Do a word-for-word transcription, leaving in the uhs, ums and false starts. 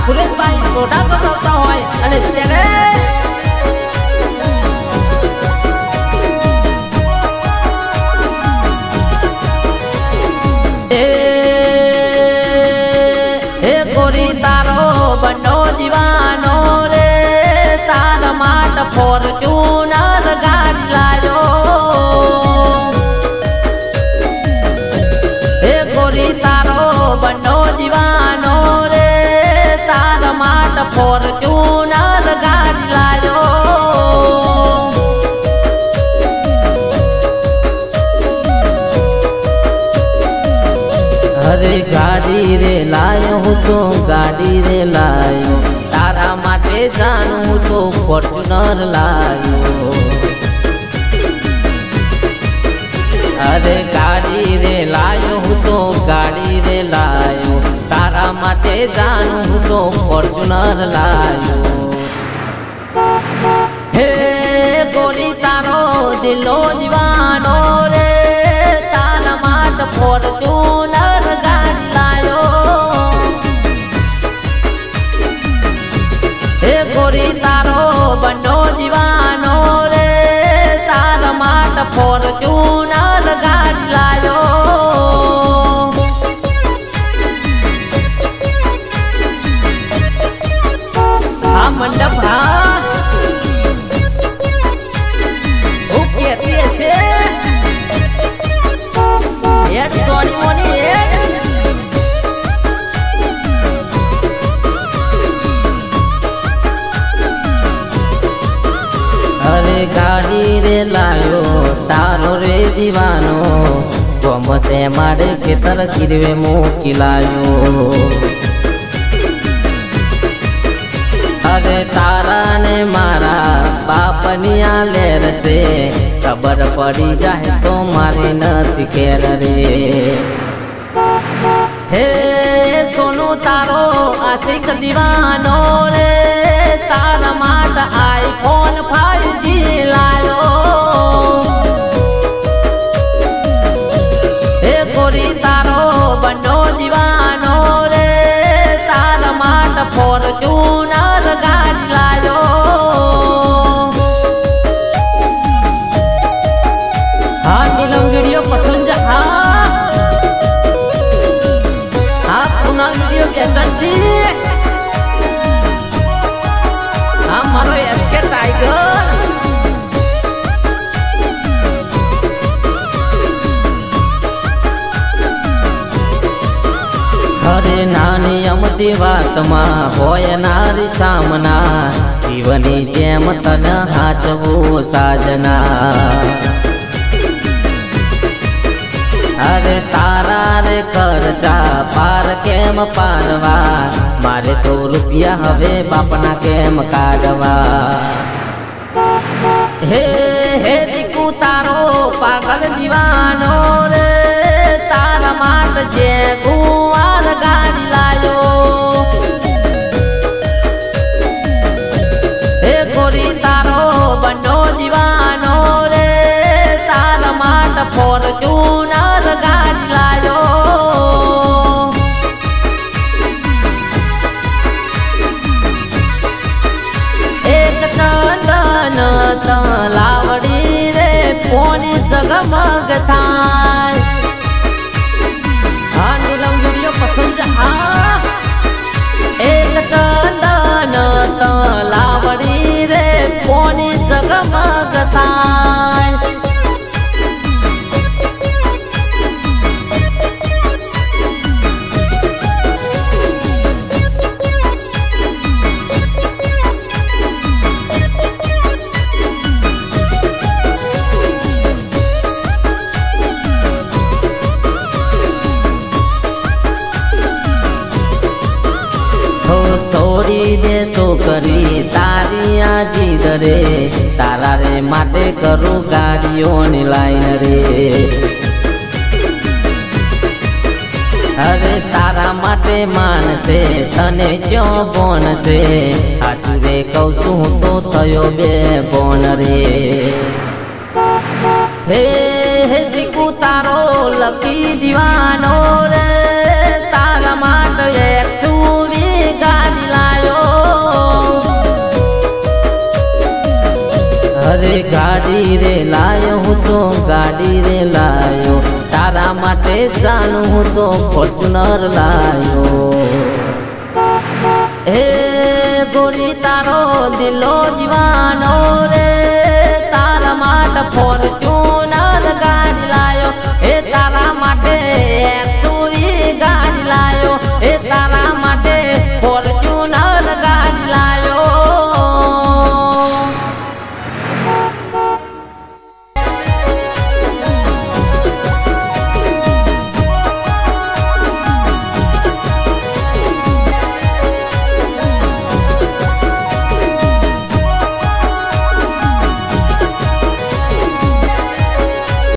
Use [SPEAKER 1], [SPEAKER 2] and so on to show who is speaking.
[SPEAKER 1] સુરેશભાઈ સોઢા કરાવતા હોય અને ત્યારે એ ગોરી તારો બંડો જીવાનો રે તારા માટ ફોર્ચ્યુનર ગાડી લાયો એ ગોરી તારો બંડો જીવાનો રે તારા માટ ફોર્ચ્યુનર ગાડી લાયો अरे गाड़ी रे लायो हूँ तो गाड़ी रे लायो तारा माटे जानू तो फॉर्च्यूनर लायो अरे गाड़ी रे लायो हूँ तो गाड़ी रे लायो तारा माटे जानू तो फॉर्च्यूनर लायो हे गोरी तारो दिलो जीवानो रे तारा माट फॉर्च्यूनर गाड़ी लायो हे गोरी तारो बंडो जीवानो रे तारा माट फॉर्च्यूनर गाड़ी लायो हाँ मंडप हाँ ओके से यार सॉरी मोनी अरे गाड़ी रे लायो तारो रे दीवानो तुम से मारे खेतर गिरवे मुँह लायो अरे तारा ने मारा पापनिया लेर से खबर पड़ी जाए तो मारे नती केर रे हे सोनू तारो आशिक दीवानो रे तारा माट आईफोन फाइव जी लायो हे गोरी तारो बंडो दीवानो रे तारा माट फॉर्च्यूनर गाड़ी लायो हाँ नीलम वीडियो पसंद हाँ हाँ कुणाल वीडियो कैसन सी हाँ मारो एसके टाइगर अरे नानी अमती बात मा होय नारी सामना जीवनी जेम तन हाचवो साजना अरे तारा रे करजा पार केम पारवा मारे तो रुपया हवे बापना केम काढवा हे हे दिकू तारो पागल दीवानो रे तारा माट जे गुआर गाड़ी लायो हे गोरी तारो बंडो दीवानो रे तारा माट फॉर्च्यूनर गाड़ी लायो एक चंदन तलावड़ी रे पोनी जगमग थाय हाँ नीलम वीडियो पसंद हाँ एक चंदन तलावड़ी रे पोनी जगमग थाय दे छोकरी तारिया जीद रे तारा रे माटे करू गाड़ियों नी लाइन रे अरे तारा माटे मान से तने क्यों बोन से हाथू रे कौसू तो थयो बे बोन रे हे हे सिकू तारो लकी दीवानो रे तारा माटे एक छुवी गाड़ी अरे गाड़ी रे लायो हूँ तो गाड़ी रे लायो, तारा माटे जानू हूँ तो फॉर्च्यूनर लायो। हे गोरी तारो दिलो जीवानो रे, तारा माट फॉर्च्यूनर